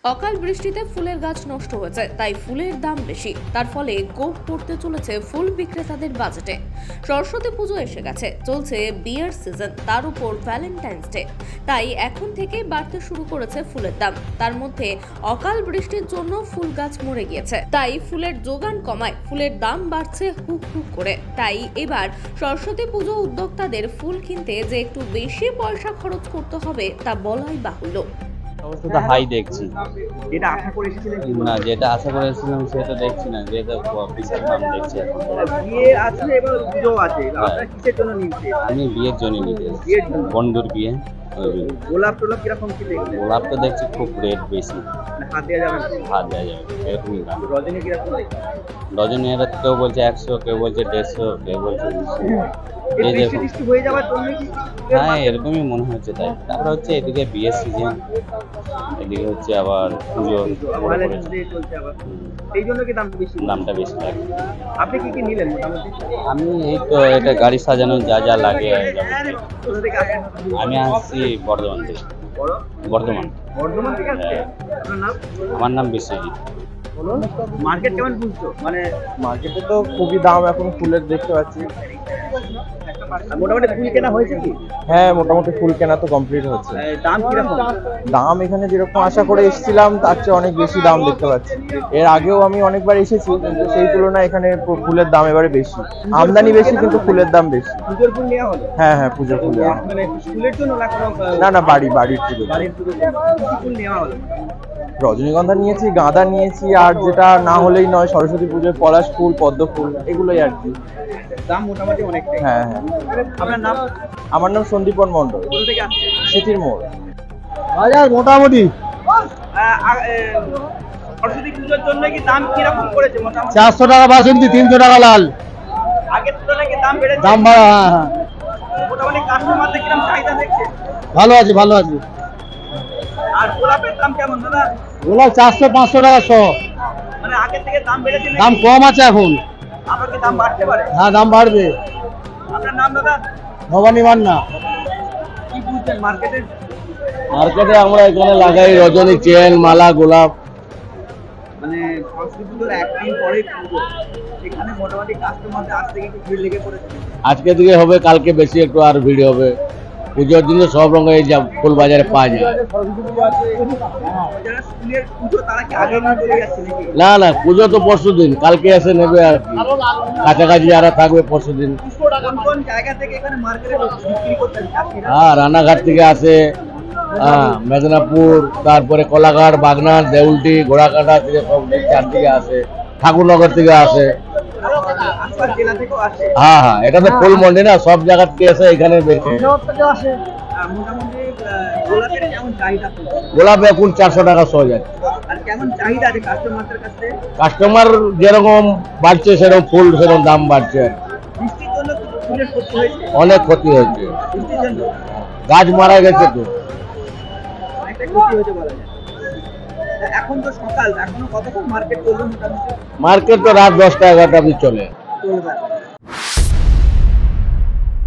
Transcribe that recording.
অকাল বৃষ্টিতে ফুলের গাছ নষ্ট হয়েছে, তাই ফুলের দাম বেশি। তার ফলে কোপ পড়তে চলেছে ফুল বিক্রেতাদের বাজেটে। সরস্বতী পুজো এসে গেছে, চলছে বিয়ের সিজন, তার উপর ভ্যালেন্টাইন্স ডে, তাই এখন থেকেই বাড়তে শুরু করেছে ফুলের দাম। তার মধ্যে অকাল বৃষ্টির জন্য ফুল গাছ মরে গিয়েছে, তাই ফুলের যোগান কমায় ফুলের দাম বাড়ছে হুক হুক করে। তাই এবার সরস্বতী পুজো উদ্যোক্তাদের ফুল কিনতে যে একটু বেশি পয়সা খরচ করতে হবে তা বলাই বাহুল্য। অবস্থা হাই দেখছি, যেটা আশা করে এসেছিলেন না যেটা আশা করে এসেছিলাম সেটা দেখছি না, যেটা বিশাল দাম দেখছি এখন। বিয়ে আছে এবার পুজো আছে, আপনারা কিসের জন্য নিচ্ছেন? আমি বিয়ের জন্য নিতে এসেছি, বিয়ের জন্য। বন্ধুর বিয়ে। গোলাপ টোলাপ কিরকম কি দেখলেন? গোলাপ তো দেখছি খুব রেট বেশি, হাত দেওয়া যাবে না? হাত দেওয়া যাবে এরকমই দাম। রজনী কিরকম দেখলেন? ডজনে এর কেউ বলছে 100, কেউ বলছে 150, কেউ বলছে 200। এই এই বৃষ্টি দেখুন, টিষ্টি হয়ে যাওয়ার জন্য কি হ্যাঁ এরকমই মনে হচ্ছে। তাই তারপর হচ্ছে এদিকে বিয়ের সিজন, এদিকে হচ্ছে আবার পুজো পড়ে ভ্যালেন্টাইন্স পড়েছে, ডে চলছে আবার, এই জন্য কি দাম বেশি? দামটা বেশি লাগে। আপনি কি কি নিলেন মোটামুটি? আমি এই তো এটা গাড়ি সাজানো যা যা লাগে যাবতীয়। কোথা থেকে আসেন? আমি আসছি বর্ধমান থেকে। বড় বর্ধমান। বর্ধমান থেকে আসছেন? আপনার নাম? আমার নাম বিশ্বজিৎ। মার্কেট কেমন বুঝছো? মানে মার্কেটে তো খুবই দাম এখন ফুলের, দেখতে পাচ্ছি। মোটামুটি ফুল কেনা হয়েছে কি? হ্যাঁ, মোটামুটি ফুল কেনা তো কমপ্লিট হচ্ছে। দাম কিরকম? দাম এখানে যেরকম আশা করে এসেছিলাম তার চেয়ে অনেক বেশি দাম দেখতে পাচ্ছি। এর আগেও আমি অনেকবার এসেছি, কিন্তু সেই তুলনায় এখানে ফুলের দাম এবারে বেশি। আমদানি বেশি কিন্তু ফুলের দাম বেশি। পুজোর ফুল নেওয়া হলো? হ্যাঁ হ্যাঁ, পুজোর ফুল নেওয়া। মানে ফুলের জন্য না কোনো না না, বাড়ির পুজো। বাড়ির পুজোর জন্য কি ফুল নেওয়া হলো? রজনীগন্ধা নিয়েছি, গাঁদা নিয়েছি, আর যেটা না হলেই নয় সরস্বতী পুজোয় পলাশ ফুল, পদ্ম ফুল, এগুলোই আর কি। দাম মোটামুটি অনেকটাই। হ্যাঁ হ্যাঁ। আপনার নাম? আমার নাম সন্দীপন মণ্ডল, কোথা থেকে আসছেন? সিটির মোড়। বাজার মোটামুটি সরস্বতী পুজোর জন্য কি দাম কিরকম করেছে মোটামুটি? 400 টাকা বাসন্তী, 300 টাকা লাল। আগের তুলনায় কি দাম বেড়েছে? দাম বাড়া, হ্যাঁ হ্যাঁ, মোটামুটি কাস্টমারদের কিরকম চাহিদা দেখছে? ভালো আছে ভালো আছে। আর গোলাপের দাম কেমন দাদা? গোলাপ 400-500 টাকা 100। মানে আগের থেকে দাম বেড়েছে নাকি? দাম কম আছে এখন। আবার কি দাম বাড়তে পারে? হ্যাঁ, দাম বাড়বে। আপনার নাম দাদা? ভবানী মান্না। কি বুঝছেন মার্কেটে? মার্কেটে আমরা এখানে লাগাই রজনী, চেন, মালা, গোলাপ। মানে সরস্বতী পুজোর একদিন পরে পুজো, সেখানে মোটামুটি কাস্টমারদের আজ থেকে একটু ভিড় লেগে পড়েছে। আজকে থেকে হবে, কালকে বেশি একটু আর ভিড় হবে। পুজোর দিনে সব রঙের যা ফুল বাজারে পাওয়া যায়। যারা স্কুলের পুজো তারা কি আগে নিয়ে চলে যাচ্ছে নাকি? না না, পুজো তো পরশু দিন, কালকে এসে নেবে আর কি। কাছাকাছি যারা থাকবে পরশু দিন। কোন কোন জায়গা থেকে এখানে মার্কেটে বিক্রি করতে আসছে? হ্যাঁ, রানাঘাট থেকে আসে, হ্যাঁ মেদিনীপুর, তারপরে কোলাঘাট, বাগনান, দেউলটি, ঘোড়াকাটা থেকে সব চারদিকে আসে, ঠাকুরনগর থেকে আসে। আশপাশ জেলা থেকেও আসে। হ্যাঁ হ্যাঁ, এটা তো ফুল মন্ডি না, সব জায়গা থেকে এসে এখানে বেশি। আর মোটামুটি গোলাপের কেমন চাহিদা? গোলাপ এখন 400 টাকা 100 যাচ্ছে। আর কেমন চাহিদা আছে কাস্টমারদের কাছে? কাস্টমার যেরকম বাড়ছে সেরকম ফুল সেরকম দাম বাড়ছে। বৃষ্টির জন্য তো ফুলের ক্ষতি হয়েছে। অনেক ক্ষতি হয়েছে, বৃষ্টির জন্য গাছ মারা গেছে তো। অনেকটা ক্ষতি হয়েছে বলা যায়। তা এখন তো সকাল, এখনো কতক্ষণ মার্কেট চলবে মোটামুটি? মার্কেট তো রাত 10টা 11টা অবধি চলে। চলবে।